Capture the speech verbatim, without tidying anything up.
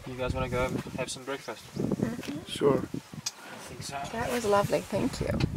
You guys want to go have some breakfast? Mm-hmm. Sure. I think so. That was lovely, thank you.